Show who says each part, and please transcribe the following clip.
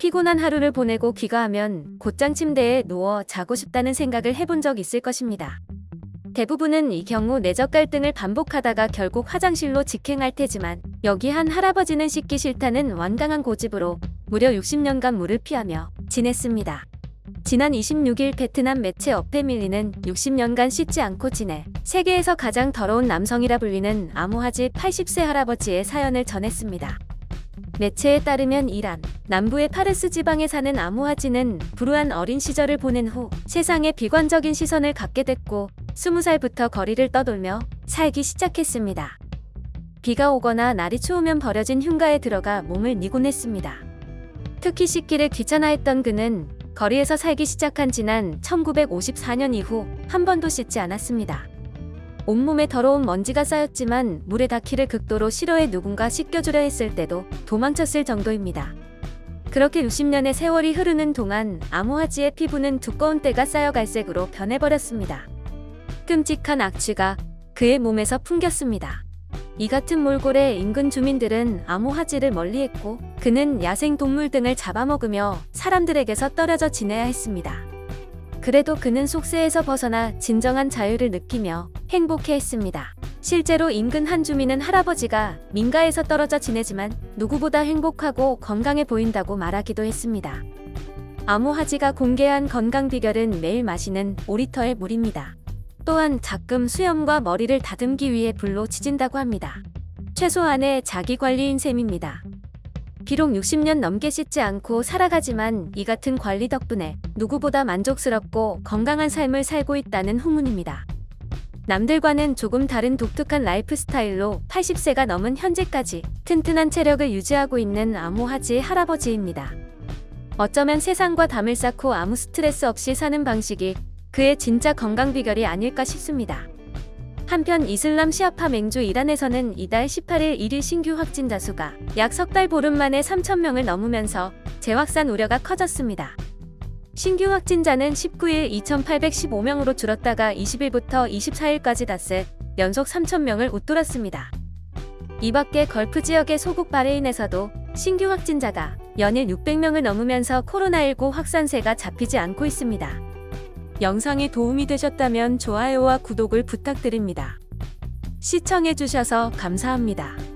Speaker 1: 피곤한 하루를 보내고 귀가하면 곧장 침대에 누워 자고 싶다는 생각을 해본 적 있을 것입니다. 대부분은 이 경우 내적 갈등을 반복하다가 결국 화장실로 직행할 테지만 여기 한 할아버지는 씻기 싫다는 완강한 고집으로 무려 60년간 물을 피하며 지냈습니다. 지난 26일 베트남 매체 어패밀리는 60년간 씻지 않고 지내 세계에서 가장 더러운 남성이라 불리는 아무하지 80세 할아버지의 사연을 전했습니다. 매체에 따르면 이란 남부의 파르스 지방에 사는 아무하지는 불우한 어린 시절을 보낸 후 세상에 비관적인 시선을 갖게 됐고 20살부터 거리를 떠돌며 살기 시작했습니다. 비가 오거나 날이 추우면 버려진 흉가에 들어가 몸을 니곤 했습니다. 특히 씻기를 귀찮아했던 그는 거리에서 살기 시작한 지난 1954년 이후 한 번도 씻지 않았습니다. 온몸에 더러운 먼지가 쌓였지만 물에 닿기를 극도로 싫어해 누군가 씻겨주려 했을 때도 도망쳤을 정도입니다. 그렇게 60년의 세월이 흐르는 동안 아무하지의 피부는 두꺼운 때가 쌓여 갈색으로 변해버렸습니다. 끔찍한 악취가 그의 몸에서 풍겼습니다. 이 같은 몰골에 인근 주민들은 아무하지를 멀리했고 그는 야생동물 등을 잡아먹으며 사람들에게서 떨어져 지내야 했습니다. 그래도 그는 속세에서 벗어나 진정한 자유를 느끼며 행복해했습니다. 실제로 인근 한 주민은 할아버지가 민가에서 떨어져 지내지만 누구보다 행복하고 건강해 보인다고 말하기도 했습니다. 아무하지가 공개한 건강 비결은 매일 마시는 5리터의 물입니다. 또한 가끔 수염과 머리를 다듬기 위해 불로 지진다고 합니다. 최소한의 자기관리인 셈입니다. 비록 60년 넘게 씻지 않고 살아가지만 이 같은 관리 덕분에 누구보다 만족스럽고 건강한 삶을 살고 있다는 후문입니다. 남들과는 조금 다른 독특한 라이프 스타일로 80세가 넘은 현재까지 튼튼한 체력을 유지하고 있는 아무하지의 할아버지입니다. 어쩌면 세상과 담을 쌓고 아무 스트레스 없이 사는 방식이 그의 진짜 건강 비결이 아닐까 싶습니다. 한편 이슬람 시아파 맹주 이란에서는 이달 18일 1일 신규 확진자 수가 약 석 달 보름 만에 3,000명을 넘으면서 재확산 우려가 커졌습니다. 신규 확진자는 19일 2,815명으로 줄었다가 20일부터 24일까지 닷새 연속 3,000명을 웃돌았습니다. 이 밖에 걸프 지역의 소국 바레인에서도 신규 확진자가 연일 600명을 넘으면서 코로나19 확산세가 잡히지 않고 있습니다. 영상이 도움이 되셨다면 좋아요와 구독을 부탁드립니다. 시청해주셔서 감사합니다.